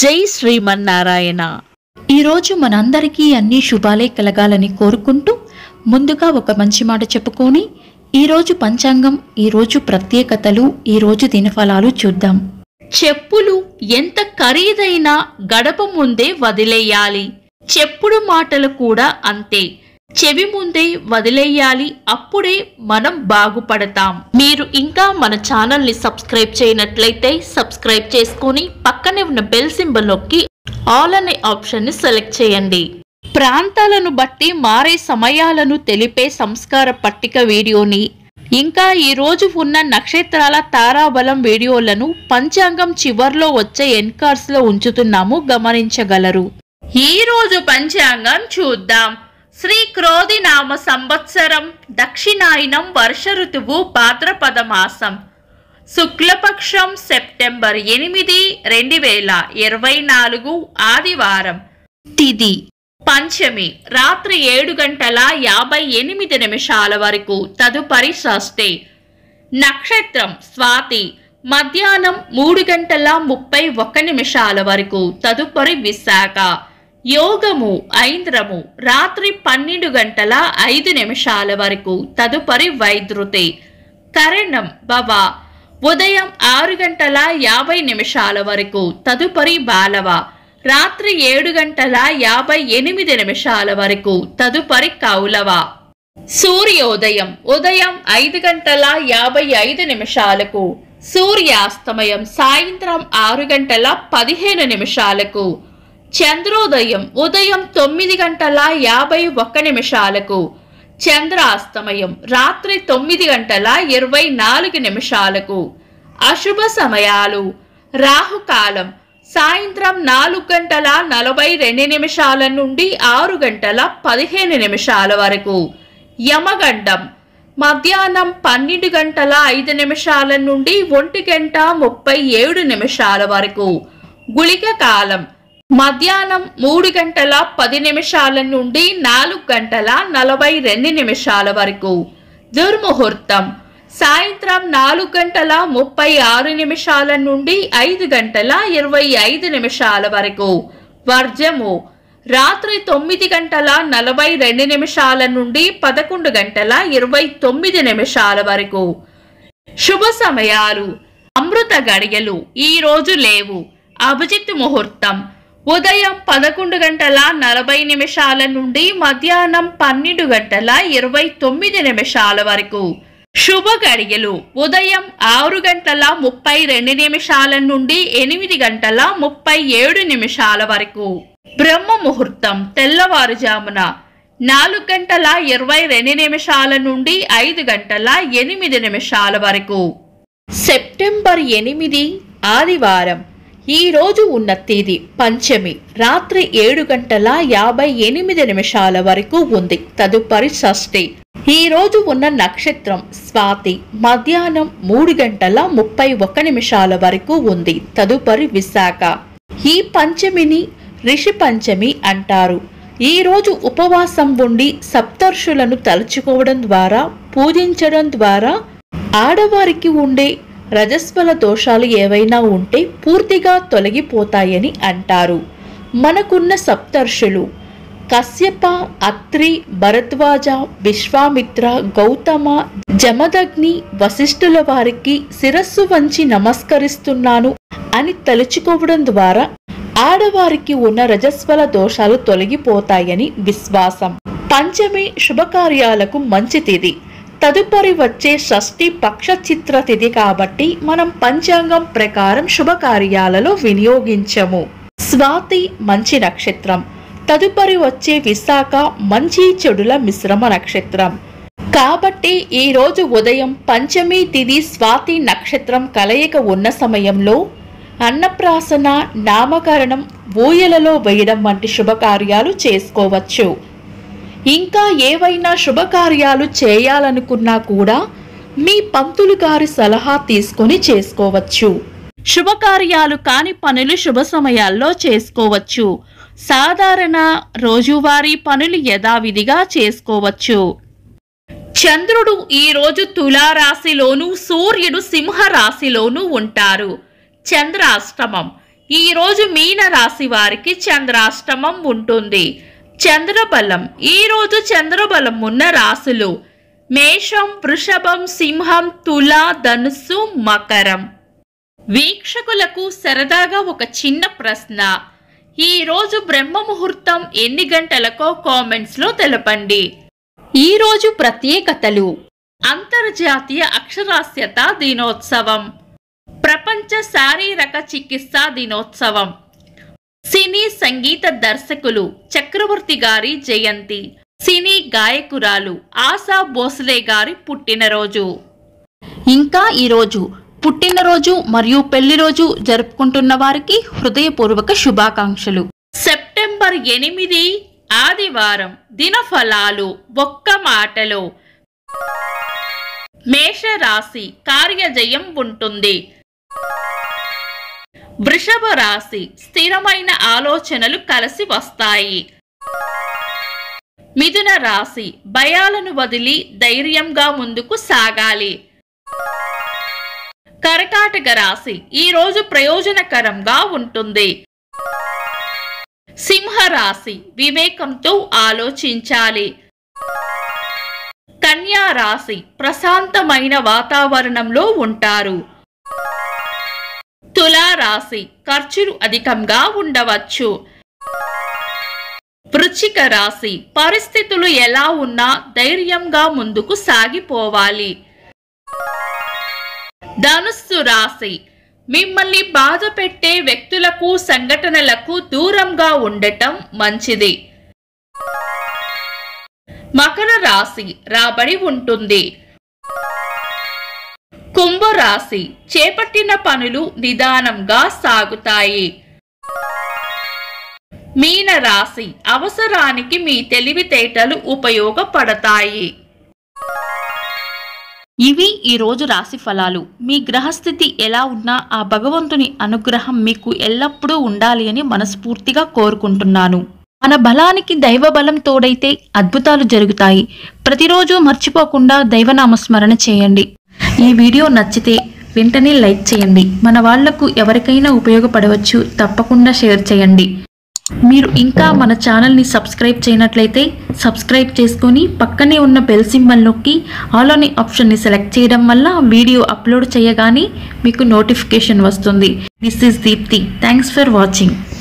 జై శ్రీమన్నారాయణ. ఈరోజు మనందరికీ అన్ని శుభాలే కలగాలని కోరుకుంటూ ముందుగా ఒక మంచి మాట చెప్పుకొని ఈరోజు పంచాంగం, ఈరోజు ప్రత్యేకతలు, ఈరోజు దినఫలాలు చూద్దాం. చెప్పులు ఎంత ఖరీదైనా గడప ముందే వదిలేయాలి. చెప్పుడు మాటలు కూడా అంతే, చెవి ముందే వదిలేయాలి. అప్పుడే మనం బాగుపడతాం. మీరు ఇంకా మన ఛానల్ని సబ్స్క్రైబ్ చేయనట్లయితే సబ్స్క్రైబ్ చేసుకొని పక్కనే ఉన్న బెల్ సింబల్ నొక్కి ఆల్ అనే ఆప్షన్ని సెలెక్ట్ చేయండి. ప్రాంతాలను బట్టి మారే సమయాలను తెలిపే సంస్కార పట్టిక వీడియోని, ఇంకా ఈరోజు ఉన్న నక్షత్రాల తారాబలం వీడియోలను పంచాంగం చివర్లో వచ్చే ఎన్కార్స్ లో ఉంచుతున్నాము, గమనించగలరు. ఈరోజు పంచాంగం చూద్దాం. శ్రీ క్రోధి నామ సంవత్సరం, దక్షిణాయనం, వర్ష ఋతువు, భాద్రపద మాసం, శుక్లపక్షం, సెప్టెంబర్ 8, 2024, ఆదివారం. తిథి పంచమి, రాత్రి 7:58 వరకు, తదుపరి షష్ఠి. నక్షత్రం స్వాతి, మధ్యాహ్నం 3:31 వరకు, తదుపరి విశాఖ. యోగము ఐంద్రము, రాత్రి 12:05 వరకు, తదుపరి వైద్రుతి. కరణం భవ, ఉదయం 6:50 వరకు, తదుపరి బాలవ. రాత్రి 7:58 వరకు, తదుపరి కౌలవ. సూర్యోదయం ఉదయం 5:55, సూర్యాస్తమయం సాయంత్రం 6:15. చంద్రోదయం ఉదయం 9:51, చంద్రాస్తమయం రాత్రి 9:24. అశుభ సమయాలు: రాహుకాలం సాయంత్రం 4:42 నుండి 6:15 వరకు, యమగండం మధ్యాహ్నం 12:05 నుండి 1:37 వరకు, గుళిక కాలం మధ్యాహ్నం 3:10 నుండి 4:42 వరకు, దుర్ముహూర్తం సాయంత్రం 4:36 నుండి 5:25 వరకు, వర్జము రాత్రి 9:42 నుండి 11:29 వరకు. శుభ సమయాలు: అమృత గడియలు ఈ రోజు లేవు. అభిజిత్ ముహూర్తం ఉదయం 11:40 నుండి మధ్యాహ్నం 12:29 వరకు. శుభ గడియలు ఉదయం 6:32 నుండి 8:37 వరకు. బ్రహ్మ ముహూర్తం తెల్లవారుజామున 4:22 నుండి 5:08 వరకు. సెప్టెంబర్ 8, ఆదివారం. ఈ రోజు ఉన్న తేదీ పంచమి, రాత్రి 7:58 వరకు ఉంది, తదుపరి షష్ఠి. ఈ రోజు ఉన్న నక్షత్రం స్వాతి, మధ్యాహ్నం 3:31 వరకు ఉంది, తదుపరి విశాఖ. ఈ పంచమిని ఋషి పంచమి అంటారు. ఈ రోజు ఉపవాసం ఉండి సప్తర్షులను తలుచుకోవడం ద్వారా, పూజించడం ద్వారా ఆడవారికి ఉండే రజస్వల దోషాలు ఏవైనా ఉంటే పూర్తిగా తొలగిపోతాయని అంటారు. మనకున్న సప్తర్షులు కశ్యప, అత్రి, భరద్వాజ, విశ్వామిత్ర, గౌతమ, జమదగ్ని, వశిష్ఠుల వారికి శిరస్సు వంచి నమస్కరిస్తున్నాను అని తలుచుకోవడం ద్వారా ఆడవారికి ఉన్న రజస్వల దోషాలు తొలగిపోతాయని విశ్వాసం. పంచమి శుభకార్యాలకు మంచి తిథి. తదుపరి వచ్చే షష్ఠి పక్ష చిత్ర తిథి కాబట్టి మనం పంచాంగం ప్రకారం శుభకార్యాలలో వినియోగించము. స్వాతి మంచి నక్షత్రం. తదుపరి వచ్చే విశాఖ మంచి చెడుల మిశ్రమ నక్షత్రం. కాబట్టి ఈ రోజు ఉదయం పంచమి తిథి స్వాతి నక్షత్రం కలయిక ఉన్న సమయంలో అన్నప్రాసన, నామకరణం, ఊయలలో వేయడం వంటి శుభకార్యాలు చేసుకోవచ్చు. ఇంకా ఏవైనా శుభకార్యాలు చేయాలనుకున్నా కూడా మీ పంతులు గారి సలహా తీసుకొని చేసుకోవచ్చు. శుభకార్యాలు కాని పనులు శుభ సమయాల్లో చేసుకోవచ్చు. సాధారణ రోజువారీ పనులు యథావిధిగా చేసుకోవచ్చు. చంద్రుడు ఈ రోజు తులారాశిలోను, సూర్యుడు సింహరాశిలోను ఉంటారు. చంద్రాష్టమం ఈ రోజు మీన రాశి వారికి చంద్రాష్టమం ఉంటుంది. చంద్రబలం. ఈ రోజు చంద్రబలం ఉన్న రాశులు మేషం, వృషభం, సింహం, తుల, ధనుస్సు, మకరం. వీక్షకులకు సరదాగా ఒక చిన్న ప్రశ్న. ఈ రోజు బ్రహ్మ ముహూర్తం ఎన్ని గంటలకో కామెంట్స్ లో తెలపండి. ఈ రోజు ప్రత్యేకతలు: అంతర్జాతీయ అక్షరాస్యత దినోత్సవం, ప్రపంచ శారీరక చికిత్సా దినోత్సవం, సినీ సంగీత దర్శకులు చక్రవర్తి గారి జయంతి, సినీ గాయకురాలు ఆశా భోస్లే గారి పుట్టినరోజు. ఇంకా ఈరోజు పుట్టినరోజు మరియు పెళ్లి రోజు జరుపుకుంటున్న వారికి హృదయపూర్వక శుభాకాంక్షలు. సెప్టెంబర్ 8 ఆదివారం. దినఫలాలు ఒక్క మాటలో. మేషరాశి కార్యజయం ఉంటుంది. వృషభ రాశి స్థిరమైన ఆలోచనలు కలిసి వస్తాయి. మిథున రాశి భయాలను వదిలి ధైర్యంగా ముందుకు సాగాలి. కర్కాటక రాశి ఈ రోజు ప్రయోజనకరంగా ఉంటుంది. సింహరాశి వివేకంతో ఆలోచించాలి. కన్యా రాశి ప్రశాంతమైన వాతావరణంలో ఉంటారు. తులా రాశి ఖర్చులు అధికంగా ఉండవచ్చు. వృశ్చిక రాశి పరిస్థితులు ఎలా ఉన్నా ధైర్యంగా ముందుకు సాగిపోవాలి. ధనుస్సు రాశి మిమ్మల్ని బాధ పెట్టే వ్యక్తులకు, సంఘటనలకు దూరంగా ఉండటం మంచిది. మకర రాశి రాబడి ఉంటుంది. కుంభరాశి చేపట్టిన పనులు నిదానంగా సాగుతాయి. మీన రాశి అవసరానికి మీ తెలివితేటలు ఉపయోగపడతాయి. ఇవి ఈ రోజు రాశి ఫలాలు. మీ గ్రహస్థితి ఎలా ఉన్నా ఆ భగవంతుని అనుగ్రహం మీకు ఎల్లప్పుడూ ఉండాలి అని మనస్ఫూర్తిగా కోరుకుంటున్నాను. మన బలానికి దైవ బలం తోడైతే అద్భుతాలు జరుగుతాయి. ప్రతిరోజు మర్చిపోకుండా దైవనామస్మరణ చేయండి. ఈ వీడియో నచ్చితే వెంటనే లైక్ చేయండి. మన వాళ్లకు ఎవరికైనా ఉపయోగపడవచ్చు. తప్పకుండా షేర్ చేయండి. మీరు ఇంకా మన ఛానల్ని సబ్స్క్రైబ్ చేయనట్లయితే సబ్స్క్రైబ్ చేసుకొని పక్కనే ఉన్న బెల్ సింబల్ నొక్కి ఆల్ అనే ఆప్షన్ని సెలెక్ట్ చేయడం వల్ల వీడియో అప్లోడ్ చేయగానే మీకు నోటిఫికేషన్ వస్తుంది. This is Deepthi. Thanks for watching.